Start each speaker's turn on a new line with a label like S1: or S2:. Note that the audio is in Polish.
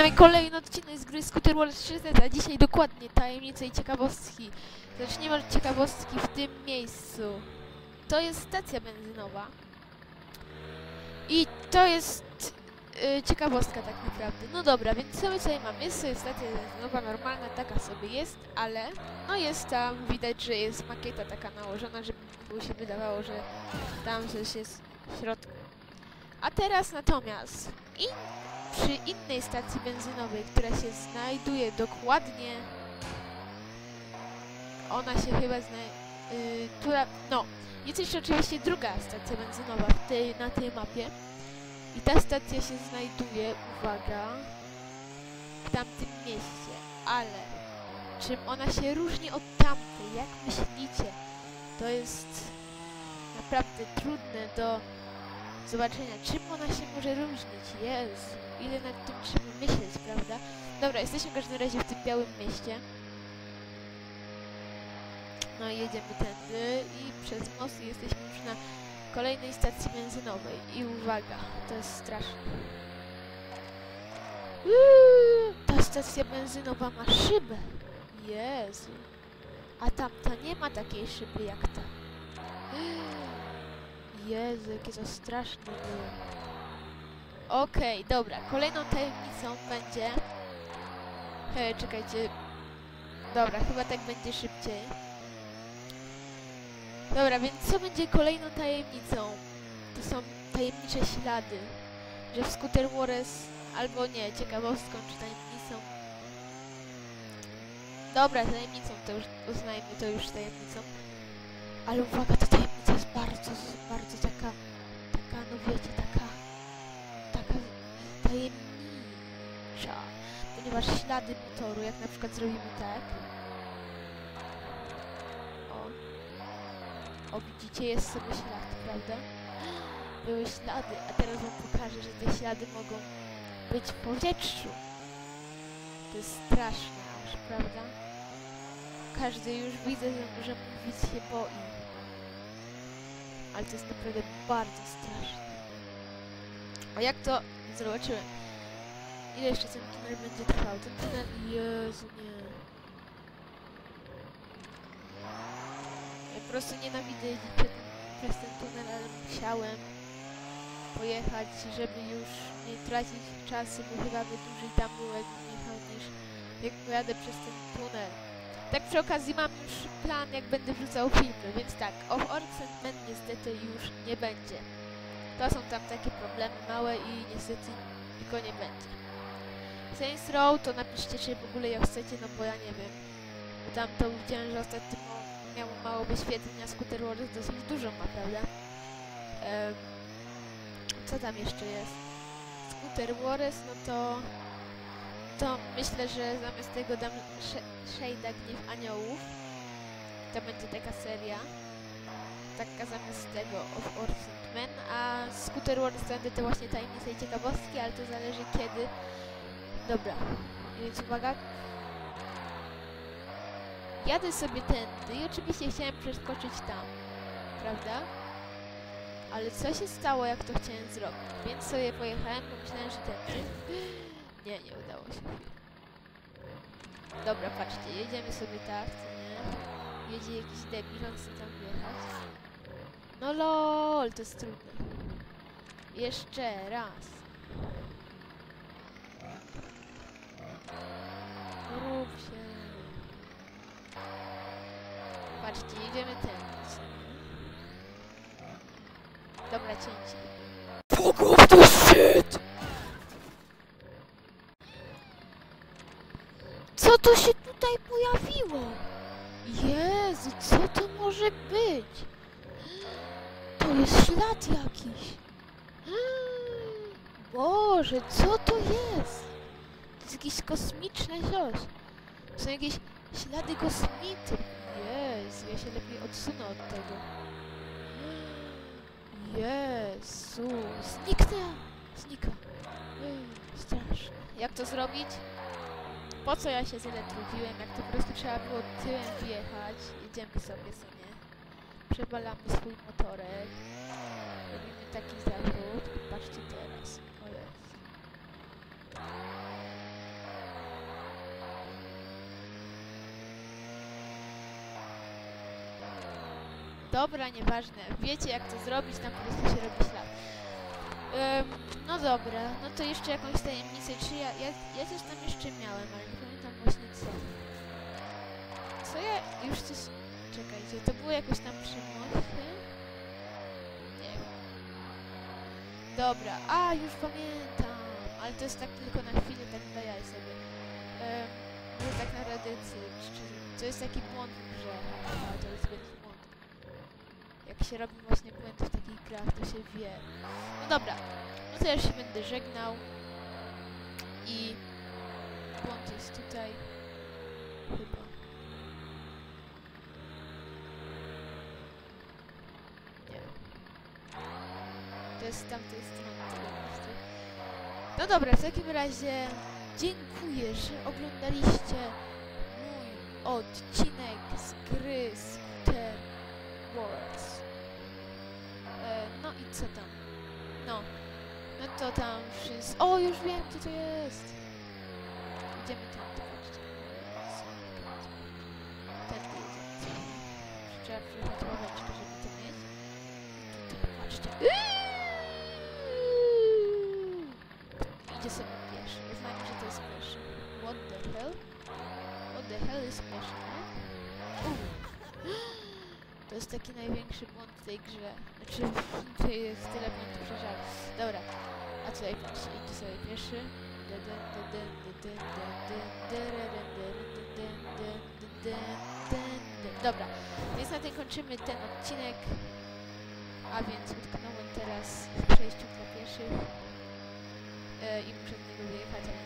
S1: nami kolejny odcinek z gry Scooter Wars 3Z, a dzisiaj dokładnie tajemnice i ciekawostki. Zaczniemy od ciekawostki w tym miejscu. To jest stacja benzynowa. I to jest ciekawostka tak naprawdę. No dobra, więc co my tutaj mamy? Jest sobie stacja benzynowa, normalna, taka sobie jest, ale no jest tam, widać, że jest makieta taka nałożona, żeby się wydawało, że tam coś jest w środku. A teraz natomiast przy innej stacji benzynowej, która się znajduje dokładnie... Ona się chyba znajduje... no, jest jeszcze oczywiście druga stacja benzynowa na tej mapie. I ta stacja się znajduje, uwaga, w tamtym mieście. Ale czym ona się różni od tamtej? Jak myślicie? To jest naprawdę trudne do zobaczenia, czym ona się może różnić. Jezu, ile nad tym trzeba myśleć, prawda? Dobra, jesteśmy w każdym razie w tym białym mieście. No i jedziemy tędy i przez most jesteśmy już na kolejnej stacji benzynowej. I uwaga, to jest straszne. Ta stacja benzynowa ma szybę. Jezu. A tamta nie ma takiej szyby jak ta. Jezu, jakie to straszne było. Okej, dobra. Kolejną tajemnicą będzie... czekajcie. Dobra, chyba tak będzie szybciej. Dobra, więc co będzie kolejną tajemnicą? To są tajemnicze ślady. Że w Scooter Wars... Albo nie, ciekawostką czy tajemnicą. Dobra, tajemnicą to już uznajmy to już tajemnicą. Ale uwaga, ta tajemnica jest bardzo taka, no wiecie, taka tajemnicza. Ponieważ ślady motoru, jak na przykład zrobimy tak. O, widzicie, jest sobie ślad, prawda? Były ślady, a teraz wam pokażę, że te ślady mogą być w powietrzu. To jest straszne aż, prawda? Każdy już widzę, że mówić się boi. Ale to jest naprawdę bardzo straszne. A jak to zobaczyłem? Ile jeszcze ten tunel będzie trwał? Ten tunel... Jezu, nie. Ja po prostu nienawidzę jeździć przez ten tunel, ale musiałem pojechać, żeby już nie tracić czasu, bo chyba by dłużej tam było, jakbym jechał, niż jak pojadę przez ten tunel. Tak przy okazji mam już plan, jak będę wrzucał filmy, więc tak, of Orcs and Men niestety już nie będzie. To są tam takie problemy małe i niestety tylko nie będzie. Saints Row to napiszcie, czy w ogóle ją chcecie, no bo ja nie wiem. Bo tam to widziałem, że ostatnio miało mało wyświetleń, a Scooter Wars dosyć dużo ma, prawda? Co tam jeszcze jest? Scooter Wars, no to myślę, że zamiast tego dam Shade'a Gniew Aniołów. To będzie taka seria. Taka zamiast tego of Orcs and Men, a Scooter Wars to będę te właśnie tajemnice i ciekawostki, ale to zależy kiedy. Dobra, więc uwaga. Jadę sobie tędy i oczywiście chciałem przeskoczyć tam, prawda? Ale co się stało, jak to chciałem zrobić? Więc sobie pojechałem, bo myślałem, że tędy. Nie udało się. Dobra, patrzcie, jedziemy sobie tak, co nie? Jedzie jakiś debil, on chce tam wjechać. No lol, to jest trudne. Jeszcze raz. Rób się. Patrzcie, jedziemy tędy, co nie? Dobra, cięcie. Fuck off the shit! Co to się tutaj pojawiło? Jezu, co to może być? To jest ślad jakiś. Boże, co to jest? To jest jakieś kosmiczne coś. To są jakieś ślady kosmity. Jezu, ja się lepiej odsunę od tego. Jezu, znika. Straszne. Jak to zrobić? Po co ja się tyle trudziłem, jak to po prostu trzeba było tyłem wjechać. Jedziemy sobie, co nie? Przewalamy swój motorek. Robimy taki zawrót. Patrzcie teraz. O jest. Dobra, nieważne. Wiecie jak to zrobić, tam po prostu się robi ślad. No dobra, no to jeszcze jakąś tajemnicę, czy ja coś tam jeszcze miałem, ale nie pamiętam właśnie co. Co ja już coś... Czekajcie, to było jakoś tam przy moście? Nie wiem. Dobra, już pamiętam, ale to jest tak tylko na chwilę, tak dla jaj sobie. Może tak na tradycji, to jest taki błąd w grze, to jest wielki błąd. Jak się robi właśnie błęd w takich grach, to się wie. No dobra, no to ja już się będę żegnał. I błąd jest tutaj. Chyba. Nie. To jest z tamtej strony tego mostu. No dobra, w takim razie dziękuję, że oglądaliście mój odcinek z gry Scooter Wars. No i co tam? No to tam wszystko... O, już wiem, gdzie to jest! Idziemy tam, patrzcie. Tędy jedziemy. Trzeba przyjechać ławeczkę, żeby to mieć. Tutaj, patrzcie. Idzie sobie pieszy. Uznajmy, że to jest pieszy. What the hell? What the hell jest pieszy, nie? To jest taki największy błąd w tej grze. Znaczy, jest tyle błędów, że żal. Dobra, a tutaj patrzcie, idzie sobie pieszy. Dobra, więc na tym kończymy ten odcinek. A więc utknąłem teraz w przejściu dla pieszych. I muszę do niego wyjechać,